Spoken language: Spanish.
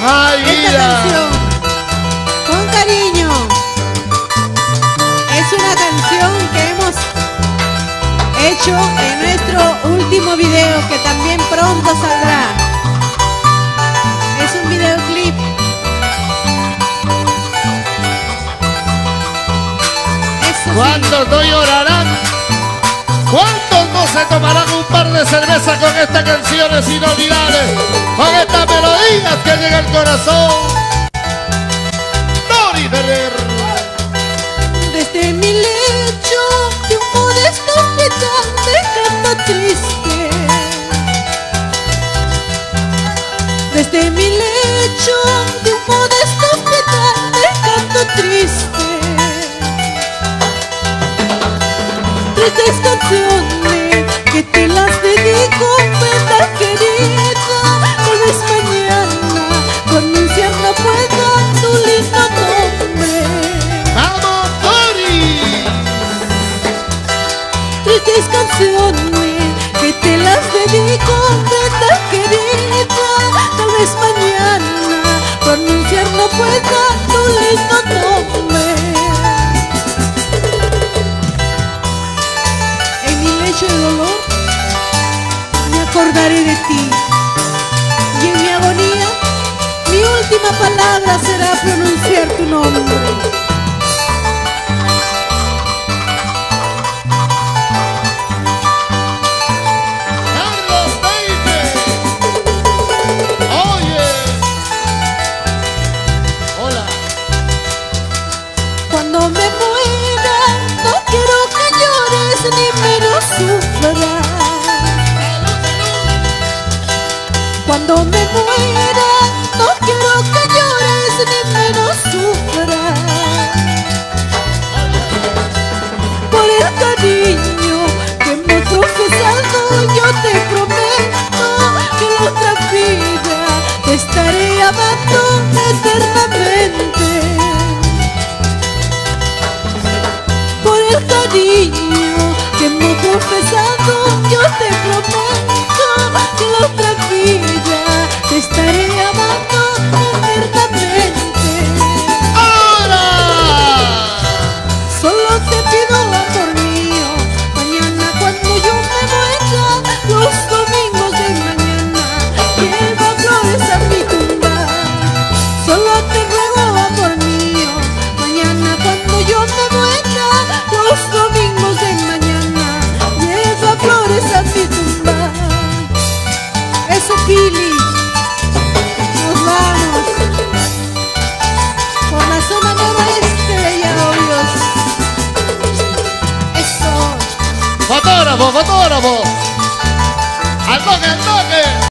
Ay, esta vida. canción, con cariño, es una canción que hemos hecho en nuestro último video, que también pronto saldrá. Es un videoclip. Eso sí. ¿Cuántos no llorarán? ¿Cuántos no se tomarán un par de cervezas con estas canciones inolvidables? Con estas melodías que llega al corazón. Dori Ferrer. Desde mi lecho de un modesto hospital de canto triste. Desde mi lecho de un modesto hospital de canto triste. Tristes canciones que te las dedico, verdad querida. Tal vez mañana con mi infierno pueda tu lindo nombre. ¡Vamos, Dori! Tristes canciones que te las dedico, verdad querida. Tal vez mañana pronunciar no pueda tu lindo nombre. En mi lecho de dolor me acordaré de ti, y en mi agonía mi última palabra será pronunciar tu nombre. Carlos Baby. Oye. Hola. Cuando me muera, no quiero que llores ni menos sufras. Cuando me muera, no quiero que llores ni menos sufras. Por el cariño que hemos profesado, yo te prometo que en otra vida te estaré amando eternamente. Por el cariño que hemos profesado, yo te prometo que en la otra vida te estaré amando eternamente. ¡Ahora! Solo te pido, amor mío, mañana cuando yo me muera, los domingos de mañana, lleva flores a mi tumba. Solo te ruego, amor mío, mañana cuando yo me muera, los domingos de mañana, lleva flores a mi tumba. Eso, Pili, nos vamos por la zona noroeste de Yahoyos. Eso. Fotógrafo, fotógrafo. Al toque, al toque.